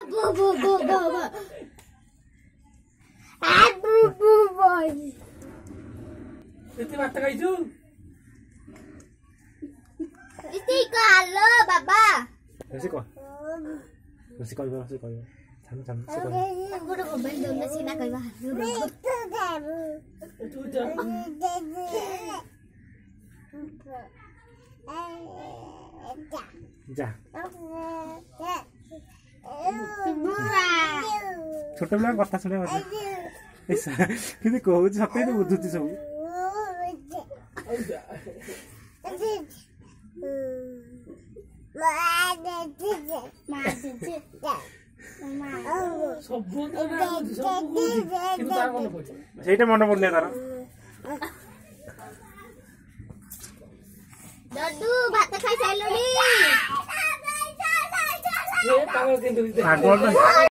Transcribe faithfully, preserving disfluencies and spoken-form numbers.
Boo boo boo boo boo. Ah boo boo boy. Itu mata kayu. Itu kalau baba. Masih kok. Masih kok, masih kok. Jam jam masih kok. Aku udah ngobain dong nasi nak kayu bah. Itu udah. जा छोट बेला कथा सुने कि कहूँ सत बुझुची सब ସେଇଟା ମନେ ପଡୁନି ତାର Dadu भात खाई साइलनी ये पागल केंद्र